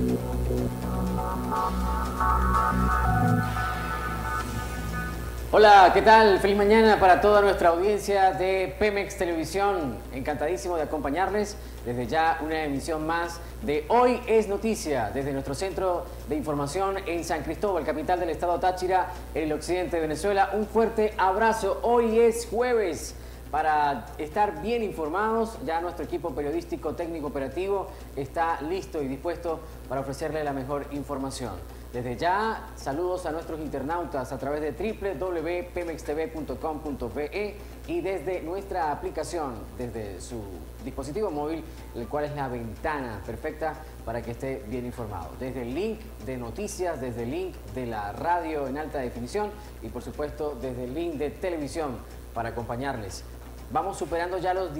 Hola, ¿qué tal? Feliz mañana para toda nuestra audiencia de Pemex Televisión. Encantadísimo de acompañarles desde ya una emisión más de Hoy es Noticia, desde nuestro centro de información en San Cristóbal, capital del estado Táchira, en el occidente de Venezuela. Un fuerte abrazo. Hoy es jueves. Para estar bien informados, ya nuestro equipo periodístico técnico operativo está listo y dispuesto para ofrecerle la mejor información. Desde ya, saludos a nuestros internautas a través de www.pemextv.com.be y desde nuestra aplicación, desde su dispositivo móvil, el cual es la ventana perfecta para que esté bien informado. Desde el link de noticias, desde el link de la radio en alta definición y por supuesto desde el link de televisión para acompañarles. Vamos superando ya los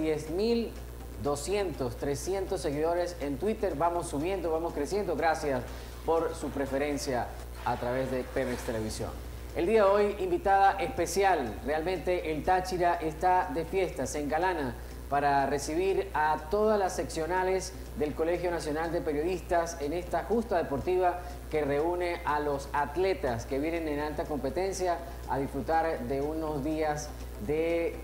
10.200, 300 seguidores en Twitter. Vamos subiendo, vamos creciendo. Gracias por su preferencia a través de Pemex Televisión. El día de hoy, invitada especial. Realmente el Táchira está de fiesta, se engalana para recibir a todas las seccionales del Colegio Nacional de Periodistas en esta justa deportiva que reúne a los atletas que vienen en alta competencia a disfrutar de unos días de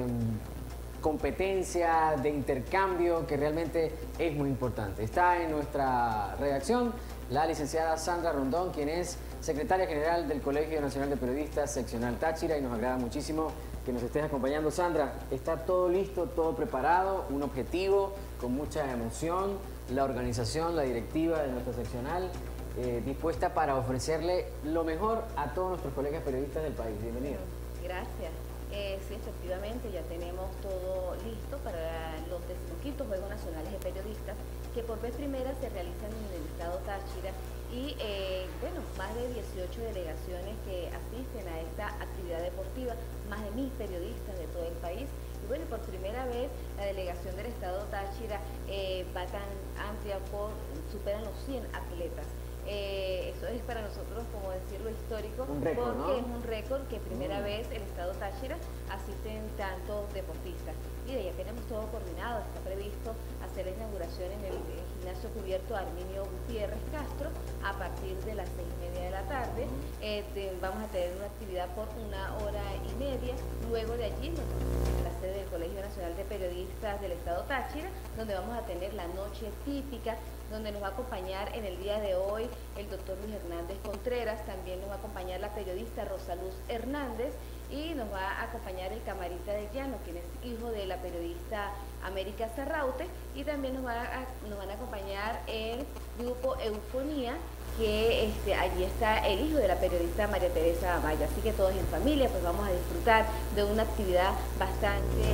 competencia, de intercambio, que realmente es muy importante. Está en nuestra redacción la licenciada Sandra Rondón, quien es secretaria general del Colegio Nacional de Periodistas Seccional Táchira, y nos agrada muchísimo que nos estés acompañando. Sandra, está todo listo, todo preparado, un objetivo con mucha emoción, la organización, la directiva de nuestra seccional, dispuesta para ofrecerle lo mejor a todos nuestros colegas periodistas del país. Bienvenido. Gracias. Sí, efectivamente, ya tenemos todo listo para los 15º Juegos Nacionales de Periodistas, que por vez primera se realizan en el estado Táchira y, bueno, más de 18 delegaciones que asisten a esta actividad deportiva, más de 1.000 periodistas de todo el país. Y bueno, por primera vez la delegación del estado Táchira va tan amplia, superan los 100 atletas. Eso es para nosotros, como decirlo, histórico, un récord, porque ¿no? es un récord que primera vez el estado Táchira asisten tantos deportistas. Y ya tenemos todo coordinado, está previsto hacer la inauguración en el gimnasio cubierto Arminio Gutiérrez Castro a partir de las 6:30 de la tarde. Vamos a tener una actividad por 1 hora y media. Luego de allí nos vamos a la sede del Colegio Nacional de Periodistas del estado Táchira, donde vamos a tener la noche típica, donde nos va a acompañar en el día de hoy el doctor Luis Hernández Contreras, también nos va a acompañar la periodista Rosaluz Hernández y nos va a acompañar el Camarita de Llano, quien es hijo de la periodista América Serraute, y también nos van a acompañar el grupo Eufonía, que allí está el hijo de la periodista María Teresa Amaya. Así que todos en familia pues vamos a disfrutar de una actividad bastante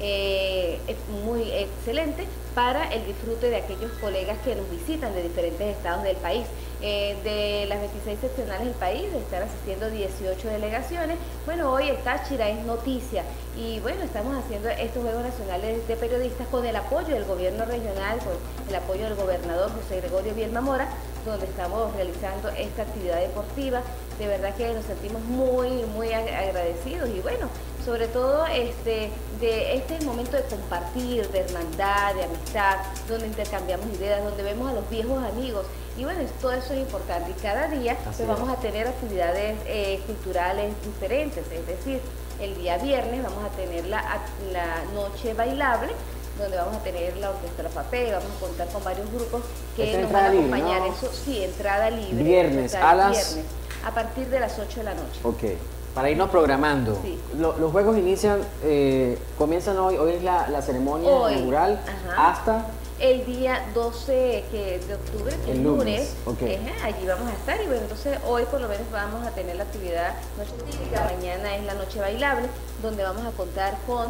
muy excelente para el disfrute de aquellos colegas que nos visitan de diferentes estados del país. De las 26 seccionales del país están asistiendo 18 delegaciones. Bueno, hoy el Táchira es noticia y bueno, estamos haciendo estos Juegos Nacionales de Periodistas con el apoyo del gobierno regional, con el apoyo del gobernador José Gregorio Bielma Mora, donde estamos realizando esta actividad deportiva. De verdad que nos sentimos muy agradecidos y bueno, sobre todo este es el momento de compartir, de hermandad, de amistad, donde intercambiamos ideas, donde vemos a los viejos amigos y bueno, todo eso es importante y cada día pues, vamos a tener actividades culturales diferentes, es decir, el día viernes vamos a tener la noche bailable, donde vamos a tener la Orquesta La Papel, vamos a contar con varios grupos que nos van a acompañar. Libre, ¿no? Eso sí, entrada libre. Viernes, viernes, a partir de las 8 de la noche. Ok, para irnos programando. Sí. Los juegos inician, comienzan hoy es la ceremonia inaugural hasta... El día 12 de octubre, que es lunes, allí vamos a estar y bueno, entonces hoy por lo menos vamos a tener la actividad noche típica, mañana es la noche bailable, donde vamos a contar con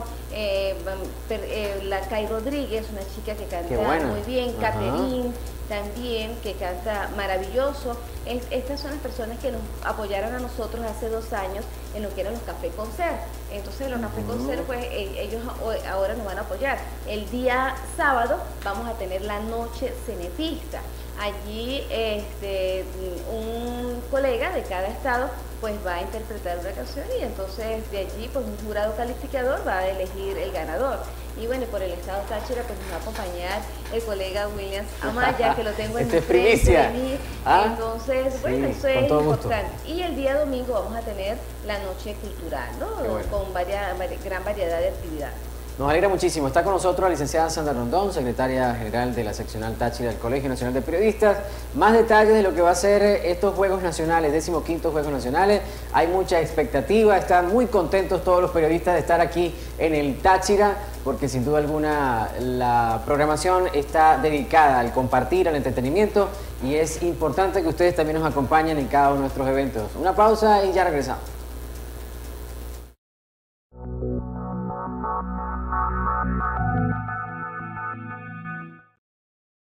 la Kay Rodríguez, una chica que canta muy bien, Caterine también, que canta maravilloso. Estas son las personas que nos apoyaron a nosotros hace 2 años en lo que eran los Café Concert. Entonces los Café Concert, pues ellos ahora nos van a apoyar. El día sábado vamos a tener la noche cenetista. Allí un colega de cada estado pues va a interpretar una canción y entonces de allí pues un jurado calificador va a elegir el ganador. Y bueno, por el estado Táchira pues nos va a acompañar el colega Williams Amaya, que lo tengo en Esto es primicia. de mí. Sí, Entonces, bueno, eso es importante. Y el día domingo vamos a tener la noche cultural, ¿no? Bueno. Con gran variedad de actividades. Nos alegra muchísimo. Está con nosotros la licenciada Sandra Rondón, secretaria general de la seccional Táchira del Colegio Nacional de Periodistas. Más detalles de lo que va a ser estos Juegos Nacionales, 15º Juegos Nacionales. Hay mucha expectativa, están muy contentos todos los periodistas de estar aquí en el Táchira, porque sin duda alguna la programación está dedicada al compartir, al entretenimiento, y es importante que ustedes también nos acompañen en cada uno de nuestros eventos. Una pausa y ya regresamos.